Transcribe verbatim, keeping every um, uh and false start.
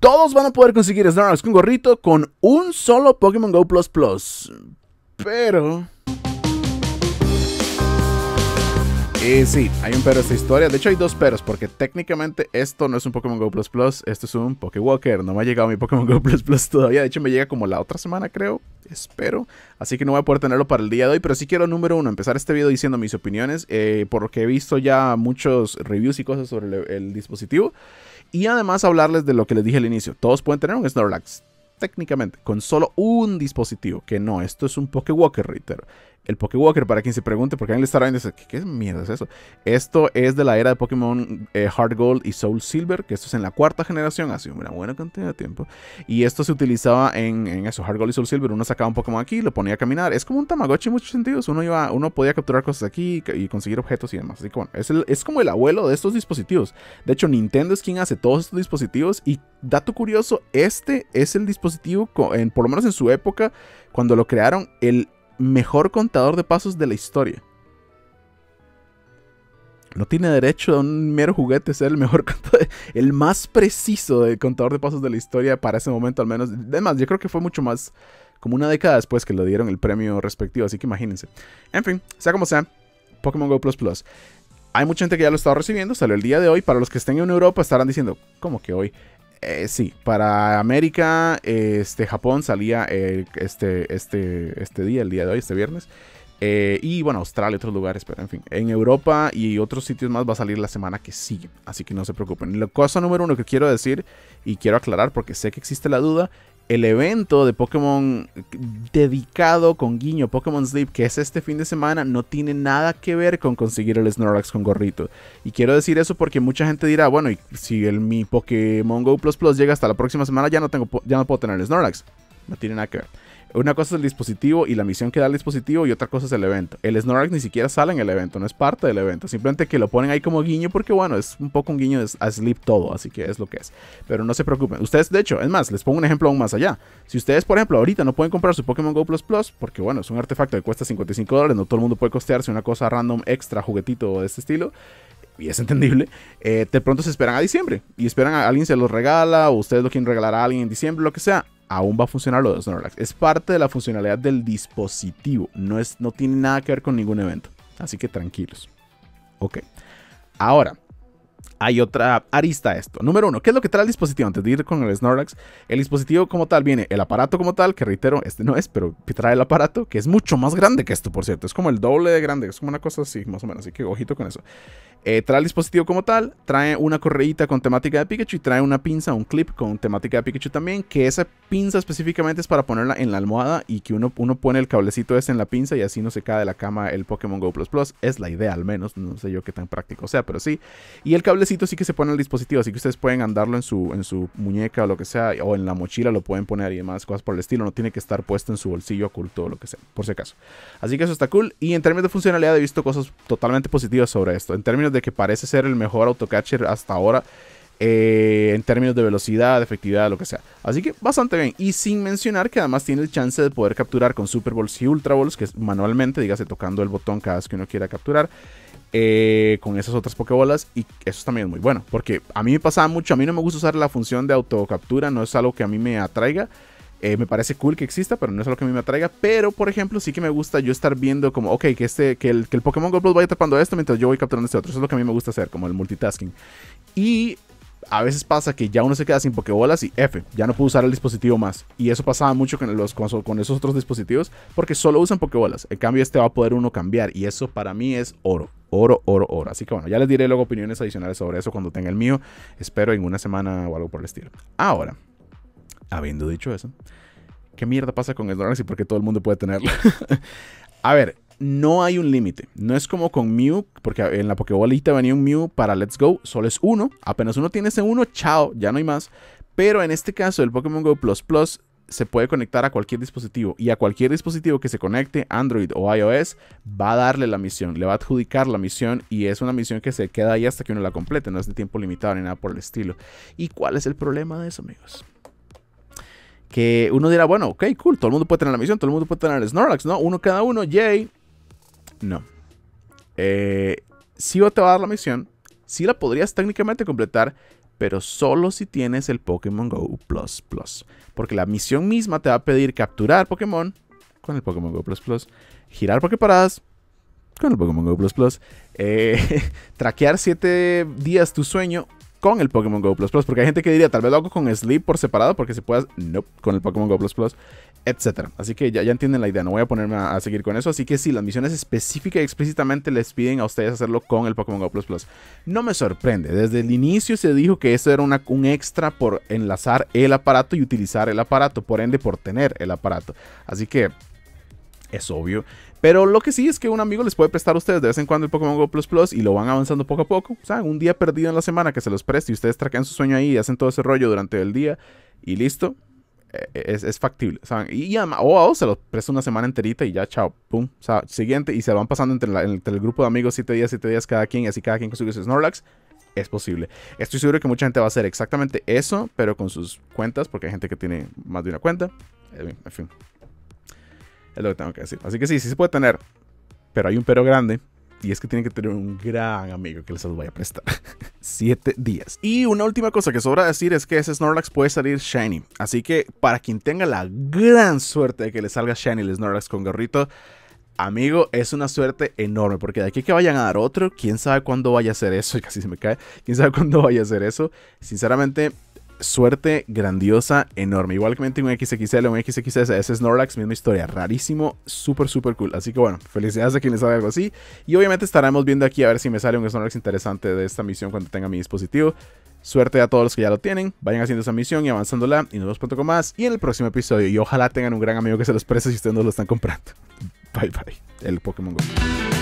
Todos van a poder conseguir Snorlax con gorrito con un solo Pokémon Go Plus Plus. Pero... Eh, sí, hay un pero a esta historia. De hecho hay dos peros, porque técnicamente esto no es un Pokémon Go Plus Plus, esto es un Pokéwalker. No me ha llegado mi Pokémon Go Plus Plus todavía. De hecho me llega como la otra semana, creo. Espero. Así que no voy a poder tenerlo para el día de hoy. Pero sí quiero, número uno, empezar este video diciendo mis opiniones. Eh, por lo que he visto ya muchos reviews y cosas sobre el, el dispositivo. Y además hablarles de lo que les dije al inicio. Todos pueden tener un Snorlax, técnicamente, con solo un dispositivo. Que no, esto es un Pokéwalker, reitero. El Pokéwalker, para quien se pregunte, porque alguien le estará viendo, ¿qué, ¿qué mierda es eso? Esto es de la era de Pokémon eh, Heart Gold y Soul Silver, que esto es en la cuarta generación, hace una buena cantidad de tiempo. Y esto se utilizaba en, en eso, Heart Gold y Soul Silver. Uno sacaba un Pokémon aquí, lo ponía a caminar. Es como un Tamagotchi en muchos sentidos. Uno, iba, uno podía capturar cosas aquí y conseguir objetos y demás. Así que bueno, es, el, es como el abuelo de estos dispositivos. De hecho, Nintendo es quien hace todos estos dispositivos. Y dato curioso, este es el dispositivo, en, por lo menos en su época, cuando lo crearon, el mejor contador de pasos de la historia. No tiene derecho a un mero juguete ser el mejor contador, el más preciso de contador de pasos de la historia para ese momento, al menos. Además, yo creo que fue mucho más, como una década después que le dieron el premio respectivo, así que imagínense. En fin, sea como sea, Pokémon Go Plus Plus. Hay mucha gente que ya lo está recibiendo, salió el día de hoy. Para los que estén en Europa estarán diciendo, ¿cómo que hoy? Eh, sí, para América, este, Japón salía eh, este, este, este día, el día de hoy, este viernes. Eh, y bueno, Australia y otros lugares, pero en fin. En Europa y otros sitios más va a salir la semana que sigue. Así que no se preocupen. La cosa número uno que quiero decir y quiero aclarar, porque sé que existe la duda. El evento de Pokémon dedicado con guiño Pokémon Sleep, que es este fin de semana, no tiene nada que ver con conseguir el Snorlax con gorrito. Y quiero decir eso porque mucha gente dirá, bueno, y si el, mi Pokémon Go Plus Plus llega hasta la próxima semana, ya no, tengo, ya no puedo tener el Snorlax. No tiene nada que ver. Una cosa es el dispositivo y la misión que da el dispositivo, y otra cosa es el evento. El Snorlax ni siquiera sale en el evento, no es parte del evento. Simplemente que lo ponen ahí como guiño porque, bueno, es un poco un guiño a Sleep todo, así que es lo que es. Pero no se preocupen. Ustedes, de hecho, es más, les pongo un ejemplo aún más allá. Si ustedes, por ejemplo, ahorita no pueden comprar su Pokémon Go Plus Plus, porque, bueno, es un artefacto que cuesta cincuenta y cinco dólares, no todo el mundo puede costearse una cosa random, extra, juguetito de este estilo. Y es entendible, eh, de pronto se esperan a diciembre. Y esperan a alguien se los regala, o ustedes lo quieren regalar a alguien en diciembre, lo que sea. Aún va a funcionar lo de Snorlax. Es parte de la funcionalidad del dispositivo. No, es, no tiene nada que ver con ningún evento. Así que tranquilos. Ok. Ahora, hay otra arista a esto. Número uno, ¿qué es lo que trae el dispositivo? Antes de ir con el Snorlax, el dispositivo como tal viene el aparato como tal, que reitero, este no es, pero trae el aparato, que es mucho más grande que esto, por cierto. Es como el doble de grande, es como una cosa así, más o menos. Así que ojito con eso. Eh, trae el dispositivo como tal, trae una correíta con temática de Pikachu y trae una pinza, un clip con temática de Pikachu también, que esa pinza específicamente es para ponerla en la almohada y que uno, uno pone el cablecito ese en la pinza y así no se cae de la cama el Pokémon Go Plus Plus. Es la idea al menos, no sé yo qué tan práctico sea, pero sí. Y el cablecito sí que se pone en el dispositivo, así que ustedes pueden andarlo en su, en su muñeca o lo que sea, o en la mochila lo pueden poner y demás, cosas por el estilo. No tiene que estar puesto en su bolsillo oculto o lo que sea, por si acaso. Así que eso está cool. Y en términos de funcionalidad he visto cosas totalmente positivas sobre esto, en términos de que parece ser el mejor autocatcher hasta ahora, eh, en términos de velocidad, efectividad, lo que sea. Así que bastante bien. Y sin mencionar que además tiene el chance de poder capturar con Super Balls y Ultra Balls, que es manualmente, dígase tocando el botón cada vez que uno quiera capturar. Eh, con esas otras Pokébolas, y eso también es muy bueno, porque a mí me pasaba mucho, a mí no me gusta usar la función de autocaptura, no es algo que a mí me atraiga. Eh, me parece cool que exista, pero no es algo que a mí me atraiga. Pero, por ejemplo, sí que me gusta yo estar viendo como, ok, que, este, que, el, que el Pokémon Go Plus vaya atrapando esto mientras yo voy capturando este otro. Eso es lo que a mí me gusta hacer, como el multitasking. Y a veces pasa que ya uno se queda sin Pokébolas y F, ya no puedo usar el dispositivo más. Y eso pasaba mucho con, los, con, con esos otros dispositivos, porque solo usan Pokébolas. En cambio, este va a poder uno cambiar, y eso para mí es oro. Oro, oro, oro. Así que bueno, ya les diré luego opiniones adicionales sobre eso cuando tenga el mío. Espero en una semana o algo por el estilo. Ahora, habiendo dicho eso, ¿qué mierda pasa con el Snorlax y por qué todo el mundo puede tenerlo? A ver, no hay un límite. No es como con Mew, porque en la Pokébolita venía un Mew para Let's Go. Solo es uno. Apenas uno tiene ese uno, chao, ya no hay más. Pero en este caso, el Pokémon Go Plus Plus se puede conectar a cualquier dispositivo. Y a cualquier dispositivo que se conecte, Android o iOS, va a darle la misión. Le va a adjudicar la misión. Y es una misión que se queda ahí hasta que uno la complete. No es de tiempo limitado ni nada por el estilo. ¿Y cuál es el problema de eso, amigos? Que uno dirá, bueno, ok, cool, todo el mundo puede tener la misión, todo el mundo puede tener el Snorlax, ¿no? Uno cada uno, yay. No. Eh, sí te va a dar la misión, sí la podrías técnicamente completar, pero solo si tienes el Pokémon Go Plus Plus. Porque la misión misma te va a pedir capturar Pokémon con el Pokémon Go Plus Plus, girar Poképaradas con el Pokémon Go Plus Plus, eh, traquear siete días tu sueño con el Pokémon Go Plus Plus, porque hay gente que diría, tal vez lo hago con Sleep por separado, porque se puede, no, nope, con el Pokémon Go Plus Plus, etcétera. Así que ya, ya entienden la idea, no voy a ponerme a, a seguir con eso. Así que sí, las misiones específicas y explícitamente les piden a ustedes hacerlo con el Pokémon Go Plus Plus. No me sorprende, desde el inicio se dijo que eso era una, un extra por enlazar el aparato y utilizar el aparato, por ende por tener el aparato. Así que es obvio. Pero lo que sí es que un amigo les puede prestar a ustedes de vez en cuando el Pokémon Go Plus Plus y lo van avanzando poco a poco. O sea, un día perdido en la semana que se los preste y ustedes traquean su sueño ahí y hacen todo ese rollo durante el día y listo. Es, es factible, ¿saben? Y ya, o, o se los presta una semana enterita y ya, chao, pum, o sea, siguiente, y se van pasando entre, la, entre el grupo de amigos siete días, siete días cada quien, y así cada quien consigue su Snorlax. Es posible. Estoy seguro que mucha gente va a hacer exactamente eso, pero con sus cuentas, porque hay gente que tiene más de una cuenta. En fin, es lo que tengo que decir. Así que sí, sí se puede tener, pero hay un pero grande. Y es que tienen que tener un gran amigo que les los vaya a prestar. Siete días. Y una última cosa que sobra decir es que ese Snorlax puede salir Shiny. Así que para quien tenga la gran suerte de que le salga Shiny el Snorlax con gorrito, amigo, es una suerte enorme. Porque de aquí que vayan a dar otro, quién sabe cuándo vaya a hacer eso. Y casi se me cae. Quién sabe cuándo vaya a hacer eso. Sinceramente, suerte grandiosa, enorme. Igualmente un equis equis ele, un equis equis ese, ese Snorlax, misma historia, rarísimo, súper súper cool. Así que bueno, felicidades a quien les haga algo así. Y obviamente estaremos viendo aquí a ver si me sale un Snorlax interesante de esta misión cuando tenga mi dispositivo. Suerte a todos los que ya lo tienen, vayan haciendo esa misión y avanzándola. Y nos vemos pronto con más y en el próximo episodio. Y ojalá tengan un gran amigo que se los preste si ustedes no lo están comprando. Bye bye, el Pokémon Go.